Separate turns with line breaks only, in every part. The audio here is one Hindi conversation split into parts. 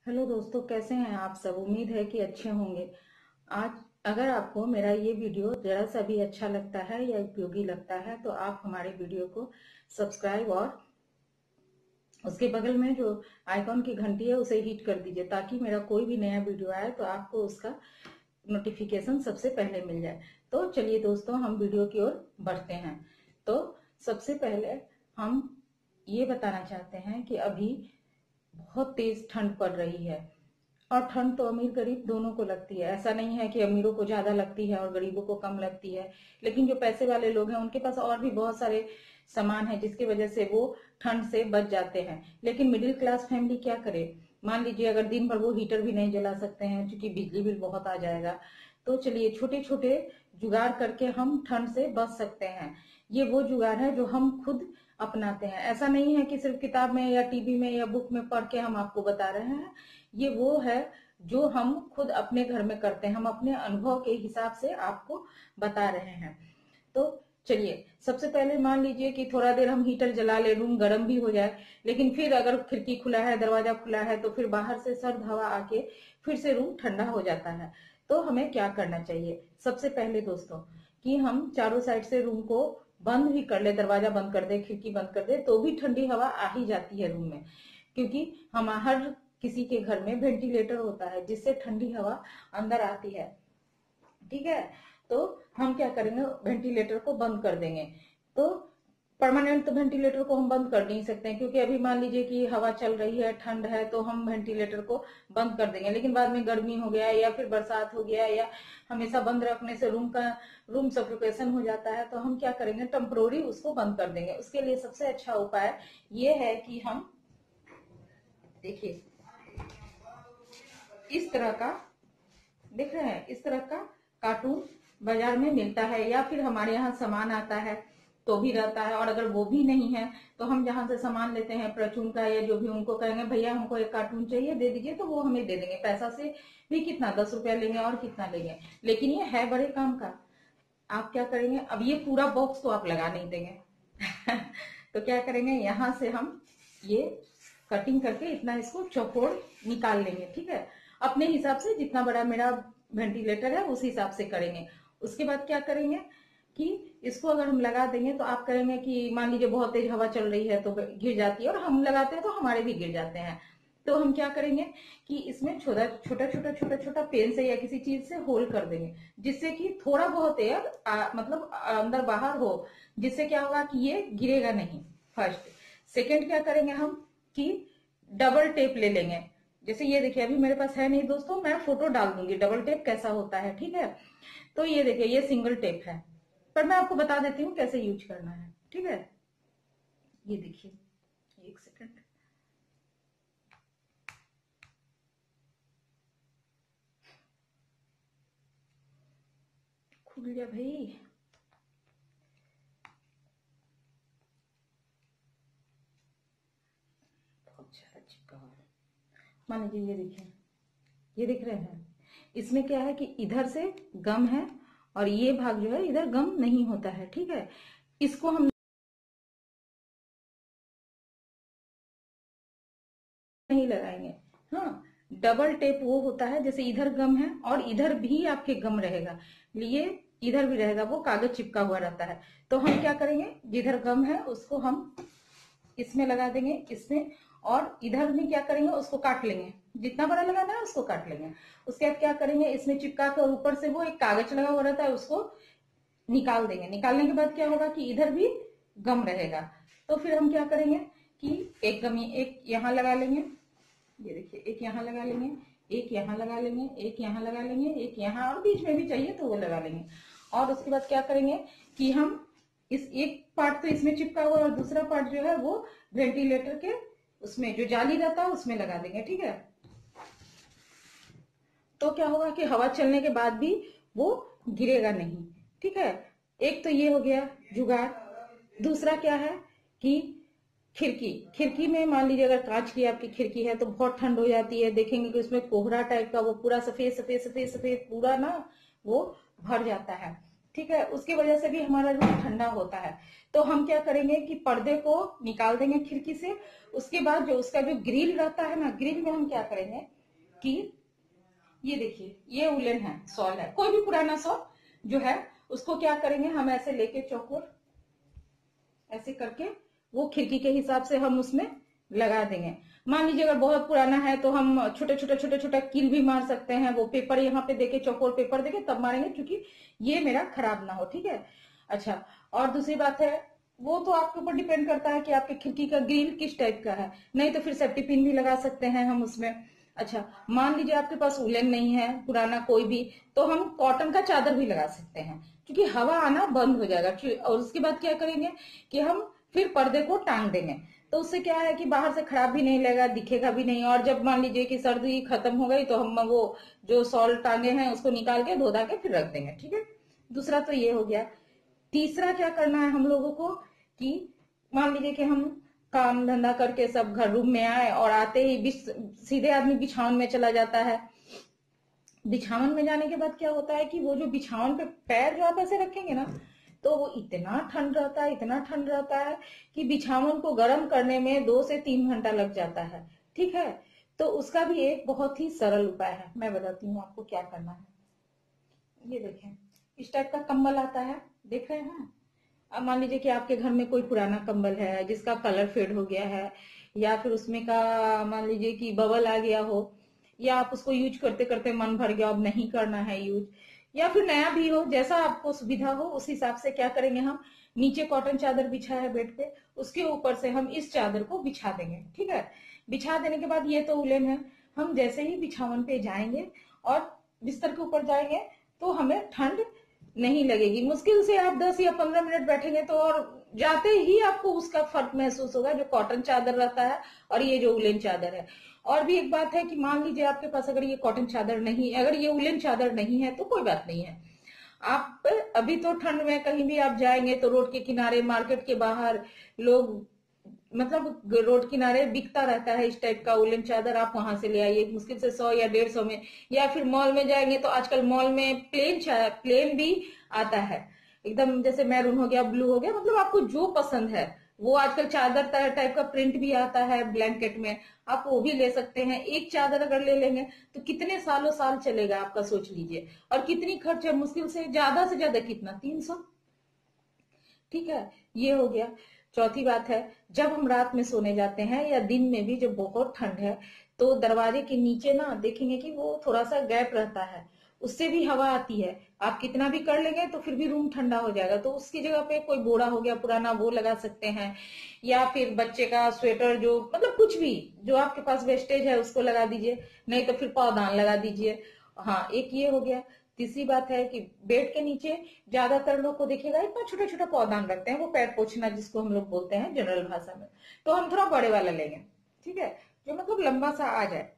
हेलो दोस्तों, कैसे हैं आप सब। उम्मीद है कि अच्छे होंगे। आज अगर आपको मेरा ये वीडियो जरा सा भी अच्छा लगता है या उपयोगी लगता है तो आप हमारे वीडियो को सब्सक्राइब और उसके बगल में जो आइकॉन की घंटी है उसे हिट कर दीजिए, ताकि मेरा कोई भी नया वीडियो आए तो आपको उसका नोटिफिकेशन सबसे पहले मिल जाए। तो चलिए दोस्तों, हम वीडियो की ओर बढ़ते हैं। तो सबसे पहले हम ये बताना चाहते हैं कि अभी बहुत तेज ठंड पड़ रही है, और ठंड तो अमीर गरीब दोनों को लगती है। ऐसा नहीं है कि अमीरों को ज्यादा लगती है और गरीबों को कम लगती है, लेकिन जो पैसे वाले लोग हैं उनके पास और भी बहुत सारे सामान है जिसकी वजह से वो ठंड से बच जाते हैं। लेकिन मिडिल क्लास फैमिली क्या करे। मान लीजिए अगर दिन भर वो हीटर भी नहीं जला सकते हैं क्योंकि बिजली बिल बहुत आ जाएगा, तो चलिए छोटे छोटे जुगाड़ करके हम ठंड से बच सकते हैं। ये वो जुगाड़ है जो हम खुद अपनाते हैं। ऐसा नहीं है कि सिर्फ किताब में या टीवी में या बुक में पढ़ के हम आपको बता रहे हैं। ये वो है जो हम खुद अपने घर में करते हैं, हम अपने अनुभव के हिसाब से आपको बता रहे हैं। तो चलिए, सबसे पहले मान लीजिए कि थोड़ा देर हम हीटर जला ले, रूम गर्म भी हो जाए, लेकिन फिर अगर खिड़की खुला है, दरवाजा खुला है, तो फिर बाहर से सर्द हवा आके फिर से रूम ठंडा हो जाता है। तो हमें क्या करना चाहिए। सबसे पहले दोस्तों, कि हम चारों साइड से रूम को बंद भी कर ले, दरवाजा बंद कर दे, खिड़की बंद कर दे, तो भी ठंडी हवा आ ही जाती है रूम में। क्योंकि हम हर किसी के घर में वेंटिलेटर होता है जिससे ठंडी हवा अंदर आती है। ठीक है, तो हम क्या करेंगे, वेंटिलेटर को बंद कर देंगे। तो परमानेंट तो वेंटिलेटर को हम बंद कर नहीं सकते हैं, क्योंकि अभी मान लीजिए कि हवा चल रही है, ठंड है, तो हम वेंटिलेटर को बंद कर देंगे। लेकिन बाद में गर्मी हो गया या फिर बरसात हो गया या हमेशा बंद रखने से रूम सफोकेशन हो जाता है, तो हम क्या करेंगे, टेम्पोररी उसको बंद कर देंगे। उसके लिए सबसे अच्छा उपाय ये है कि हम देखिए, इस तरह का देख रहे हैं, इस तरह का कार्टून बाजार में मिलता है, या फिर हमारे यहाँ सामान आता है तो भी रहता है। और अगर वो भी नहीं है तो हम जहां से सामान लेते हैं, परचून का या जो भी, उनको कहेंगे भैया हमको एक कार्टून चाहिए, दे दीजिए, तो वो हमें दे देंगे। पैसा से भी कितना, 10 रुपया लेंगे और कितना लेंगे, लेकिन ये है बड़े काम का। आप क्या करेंगे, अब ये पूरा बॉक्स तो आप लगा नहीं देंगे तो क्या करेंगे, यहां से हम ये कटिंग करके इतना इसको चौकोर निकाल लेंगे। ठीक है, अपने हिसाब से जितना बड़ा मेरा वेंटिलेटर है उस हिसाब से करेंगे। उसके बाद क्या करेंगे कि इसको अगर हम लगा देंगे तो आप करेंगे कि मान लीजिए बहुत तेज हवा चल रही है तो गिर जाती है, और हम लगाते हैं तो हमारे भी गिर जाते हैं। तो हम क्या करेंगे कि इसमें छोटा छोटा छोटा छोटा छोटा पेन से या किसी चीज से होल कर देंगे, जिससे कि थोड़ा बहुत एयर मतलब अंदर बाहर हो, जिससे क्या होगा कि ये गिरेगा नहीं। फर्स्ट। सेकेंड क्या करेंगे हम कि डबल टेप ले लेंगे। जैसे ये देखिए, अभी मेरे पास है नहीं दोस्तों, मैं फोटो डाल दूंगी डबल टेप कैसा होता है। ठीक है, तो ये देखिए, ये सिंगल टेप है, पर मैं आपको बता देती हूँ कैसे यूज करना है। ठीक है, ये देखिए, एक सेकंड, खुल गया भाई। बहुत सारा चिपका हुआ है। मान लीजिए, ये देखिए, ये दिख रहे हैं, इसमें क्या है कि इधर से गम है और ये भाग जो है इधर गम नहीं होता है। ठीक है, इसको हम नहीं लगाएंगे। हाँ, डबल टेप वो होता है जैसे इधर गम है और इधर भी आपके गम रहेगा, ये इधर भी रहेगा, वो कागज चिपका हुआ रहता है। तो हम क्या करेंगे, जिधर गम है उसको हम इसमें लगा देंगे, इसमें, और इधर में क्या करेंगे, उसको काट लेंगे, जितना बड़ा लगाना है उसको काट लेंगे। उसके बाद क्या करेंगे, इसमें चिपका कर ऊपर से वो एक कागज लगा हुआ रहता है उसको निकाल देंगे। निकालने के बाद क्या होगा कि इधर भी गम रहेगा। तो फिर हम क्या करेंगे कि एक गम एक यहाँ लगा लेंगे, ये देखिए, एक यहाँ लगा लेंगे, एक यहाँ लगा लेंगे, एक यहाँ लगा लेंगे, एक यहाँ, और बीच में भी चाहिए तो वो लगा लेंगे। और उसके बाद क्या करेंगे कि हम इस एक पार्ट तो इसमें चिपका हुआ और दूसरा पार्ट जो है वो वेंटिलेटर के उसमें जो जाली रहता है उसमें लगा देंगे। ठीक है, तो क्या होगा कि हवा चलने के बाद भी वो गिरेगा नहीं। ठीक है, एक तो ये हो गया जुगाड़। दूसरा क्या है कि खिड़की खिड़की में मान लीजिए अगर कांच की आपकी खिड़की है तो बहुत ठंड हो जाती है, देखेंगे कि उसमें कोहरा टाइप का वो पूरा सफेद सफेद सफेद सफेद पूरा ना वो भर जाता है। ठीक है, उसकी वजह से भी हमारा रूम ठंडा होता है। तो हम क्या करेंगे कि पर्दे को निकाल देंगे खिड़की से। उसके बाद जो उसका जो ग्रिल रहता है ना, ग्रिल में हम क्या करेंगे कि ये देखिए, ये उलन है, सॉल है, कोई भी पुराना सॉल जो है उसको क्या करेंगे हम ऐसे लेके चौकोर ऐसे करके वो खिड़की के हिसाब से हम उसमें लगा देंगे। मान लीजिए अगर बहुत पुराना है तो हम छोटे छोटे कील भी मार सकते हैं। वो पेपर यहाँ पे देके, चौकोर पेपर देके तब मारेंगे, क्योंकि ये मेरा खराब ना हो। ठीक है। अच्छा, और दूसरी बात है, वो तो आपके ऊपर डिपेंड करता है कि आपके खिड़की का ग्रिल किस टाइप का है। नहीं तो फिर सेफ्टी पिन भी लगा सकते हैं हम उसमें। अच्छा, मान लीजिए आपके पास उलन नहीं है पुराना कोई भी, तो हम कॉटन का चादर भी लगा सकते हैं, क्योंकि हवा आना बंद हो जाएगा। और उसके बाद क्या करेंगे कि हम फिर पर्दे को टांग देंगे। तो उससे क्या है कि बाहर से खराब भी नहीं लगेगा, दिखेगा भी नहीं। और जब मान लीजिए कि सर्दी खत्म हो गई तो हम वो जो सॉल टांगे हैं उसको निकाल के धो धा के फिर रख देंगे। ठीक है, दूसरा तो ये हो गया। तीसरा क्या करना है हम लोगों को कि मान लीजिए कि हम काम धंधा करके सब घर रूम में आए और आते ही सीधे आदमी बिछावन में चला जाता है। बिछावन में जाने के बाद क्या होता है कि वो जो बिछावन पे पैर जो आप ऐसे रखेंगे ना, तो वो इतना ठंड रहता है, इतना ठंड रहता है कि बिछावन को गर्म करने में 2 से 3 घंटा लग जाता है। ठीक है, तो उसका भी एक बहुत ही सरल उपाय है, मैं बताती हूँ आपको क्या करना है। ये देखें, इस टाइप का कंबल आता है, देख रहे हैं। अब मान लीजिए कि आपके घर में कोई पुराना कंबल है जिसका कलर फेड हो गया है, या फिर उसमें का मान लीजिए कि बबल आ गया हो, या आप उसको यूज करते करते मन भर गया, अब नहीं करना है यूज, या फिर नया भी हो, जैसा आपको सुविधा हो उस हिसाब से क्या करेंगे हम, नीचे कॉटन चादर बिछा है बेड पे, उसके ऊपर से हम इस चादर को बिछा देंगे। ठीक है, बिछा देने के बाद ये तो उलेन है, हम जैसे ही बिछावन पे जाएंगे और बिस्तर के ऊपर जाएंगे तो हमें ठंड नहीं लगेगी। मुश्किल से आप 10 या 15 मिनट बैठेंगे तो, और जाते ही आपको उसका फर्क महसूस होगा, जो कॉटन चादर रहता है और ये जो उलेन चादर है। और भी एक बात है कि मान लीजिए आपके पास अगर ये कॉटन चादर नहीं, अगर ये उलेन चादर नहीं है तो कोई बात नहीं है। आप अभी तो ठंड में कहीं भी आप जाएंगे तो रोड के किनारे, मार्केट के बाहर लोग मतलब रोड किनारे बिकता रहता है इस टाइप का उलन चादर, आप वहां से ले आइए मुश्किल से 100 या 150 में। या फिर मॉल में जाएंगे तो आजकल मॉल में प्लेन भी आता है, एकदम जैसे मैरून हो गया, ब्लू हो गया, मतलब आपको जो पसंद है वो आजकल चादर टाइप का प्रिंट भी आता है ब्लैंकेट में, आप वो भी ले सकते हैं। एक चादर अगर ले लेंगे तो कितने सालों साल चलेगा आपका, सोच लीजिए। और कितनी खर्च है, मुश्किल से ज्यादा कितना, 300। ठीक है, ये हो गया। चौथी बात है, जब हम रात में सोने जाते हैं या दिन में भी जब बहुत ठंड है, तो दरवाजे के नीचे ना देखेंगे कि वो थोड़ा सा गैप रहता है, उससे भी हवा आती है। आप कितना भी कर लेंगे तो फिर भी रूम ठंडा हो जाएगा। तो उसकी जगह पे कोई बोरा हो गया पुराना, वो लगा सकते हैं, या फिर बच्चे का स्वेटर, जो मतलब कुछ भी जो आपके पास वेस्टेज है उसको लगा दीजिए, नहीं तो फिर पौधान लगा दीजिए। हाँ, एक ये हो गया। तीसरी बात है कि बेड के नीचे ज्यादातर लोग को देखिएगा इतना छोटा छोटा पौधान रखते हैं, वो पैर पोछना जिसको हम लोग बोलते हैं जनरल भाषा में। तो हम थोड़ा बड़े वाला लेंगे, ठीक है, जो मतलब लंबा सा आ जाए,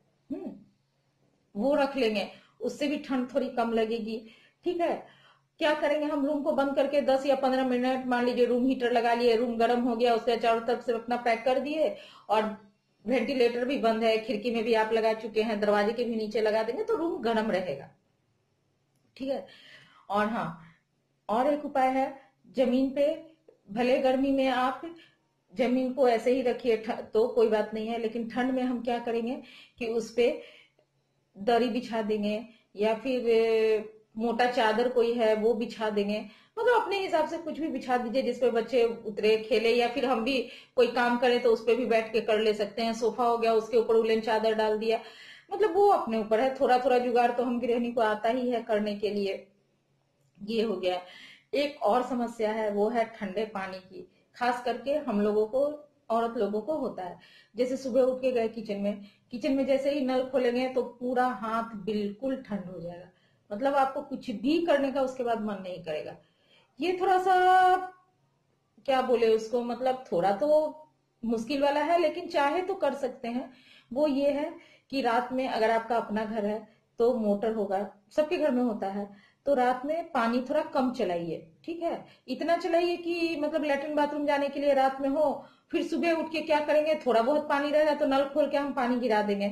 वो रख लेंगे, उससे भी ठंड थोड़ी कम लगेगी। ठीक है, क्या करेंगे हम, रूम को बंद करके 10 या 15 मिनट, मान लीजिए रूम हीटर लगा लिए, रूम गर्म हो गया, उसके चारों तरफ से अपना पैक कर दिए, और वेंटिलेटर भी बंद है, खिड़की में भी आप लगा चुके हैं, दरवाजे के भी नीचे लगा देंगे तो रूम गर्म रहेगा। ठीक है, और हाँ, और एक उपाय है, जमीन पे भले गर्मी में आप जमीन को ऐसे ही रखिए तो कोई बात नहीं है, लेकिन ठंड में हम क्या करेंगे कि उस पे दरी बिछा देंगे, या फिर मोटा चादर कोई है वो बिछा देंगे, मतलब अपने हिसाब से कुछ भी बिछा दीजिए जिसपे बच्चे उतरे खेले, या फिर हम भी कोई काम करें तो उस पे भी बैठ के कर ले सकते हैं। सोफा हो गया, उसके ऊपर उलेन चादर डाल दिया, मतलब वो अपने ऊपर है। थोड़ा थोड़ा जुगाड़ तो हम गृहिणी को आता ही है करने के लिए। ये हो गया। एक और समस्या है, वो है ठंडे पानी की, खास करके हम लोगों को, औरत लोगों को होता है। जैसे सुबह उठ के गए किचन में जैसे ही नल खोलेंगे तो पूरा हाथ बिल्कुल ठंड हो जाएगा, मतलब आपको कुछ भी करने का उसके बाद मन नहीं करेगा। ये थोड़ा सा क्या बोले उसको, मतलब थोड़ा तो मुश्किल वाला है, लेकिन चाहे तो कर सकते हैं। वो ये है कि रात में अगर आपका अपना घर है तो मोटर होगा, सबके घर में होता है, तो रात में पानी थोड़ा कम चलाइए। ठीक है, इतना चलाइए कि मतलब लेटरिन बाथरूम जाने के लिए रात में हो, फिर सुबह उठ के क्या करेंगे, थोड़ा बहुत पानी रहेगा तो नल खोल के हम पानी गिरा देंगे।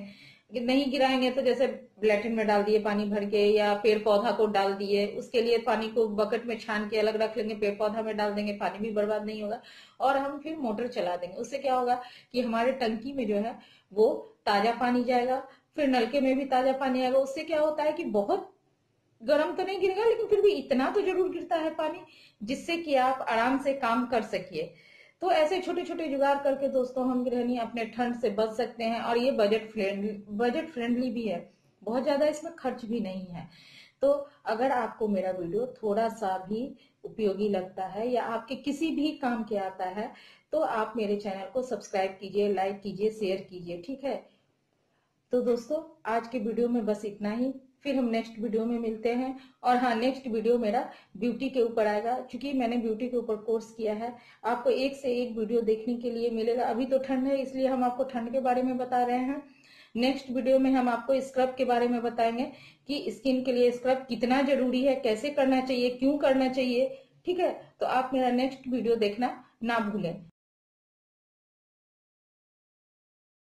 नहीं गिराएंगे तो जैसे लैट्रिन में डाल दिए पानी भर के, या पेड़ पौधा को डाल दिए, उसके लिए पानी को बकेट में छान के अलग रख लेंगे, पेड़ पौधा में डाल देंगे, पानी भी बर्बाद नहीं होगा। और हम फिर मोटर चला देंगे, उससे क्या होगा कि हमारे टंकी में जो है वो ताजा पानी जाएगा, फिर नलके में भी ताजा पानी आएगा। उससे क्या होता है कि बहुत गर्म तो नहीं गिरेगा, लेकिन फिर भी इतना तो जरूर गिरता है पानी, जिससे कि आप आराम से काम कर सकिए। तो ऐसे छोटे छोटे जुगाड़ करके दोस्तों हम गृहिणी अपने ठंड से बच सकते हैं, और ये बजट फ्रेंडली भी है, बहुत ज्यादा इसमें खर्च भी नहीं है। तो अगर आपको मेरा वीडियो थोड़ा सा भी उपयोगी लगता है या आपके किसी भी काम के आता है, तो आप मेरे चैनल को सब्सक्राइब कीजिए, लाइक कीजिए, शेयर कीजिए, ठीक है। तो दोस्तों आज के वीडियो में बस इतना ही, फिर हम नेक्स्ट वीडियो में मिलते हैं। और हाँ, नेक्स्ट वीडियो मेरा ब्यूटी के ऊपर आएगा, क्योंकि मैंने ब्यूटी के ऊपर कोर्स किया है। आपको एक से एक वीडियो देखने के लिए मिलेगा। अभी तो ठंड है, इसलिए हम आपको ठंड के बारे में बता रहे हैं। नेक्स्ट वीडियो में हम आपको स्क्रब के बारे में बताएंगे कि स्किन के लिए स्क्रब कितना जरूरी है, कैसे करना चाहिए, क्यों करना चाहिए, ठीक है। तो आप मेरा नेक्स्ट वीडियो देखना ना भूलें।